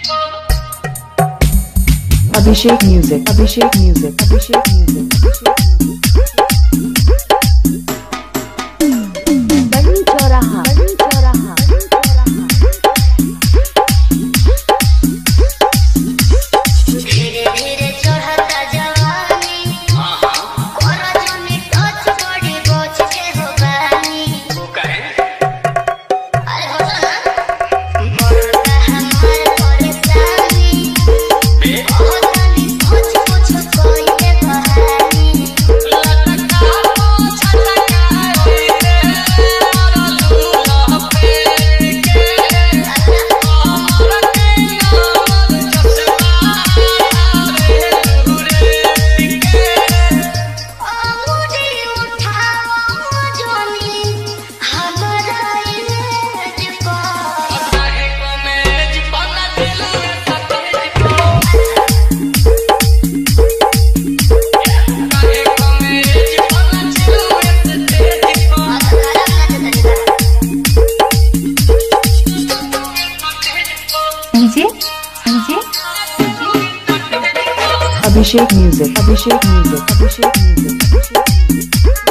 Abhishek Music, Abhishek Music, Abhishek Music, Abhishek Music. बड़ी चौराहा, बड़ी चौराहा, बड़ी चौराहा. धीरे धीरे चढ़ता जवानी, कोरा जोनी टच बड़ी बोझ के हो बानी. वो कहे अरे हो ना बढ़ता हमार परेशानी. Abhishek Music, Abhishek Music, Abhishek Music, Abhishek Music.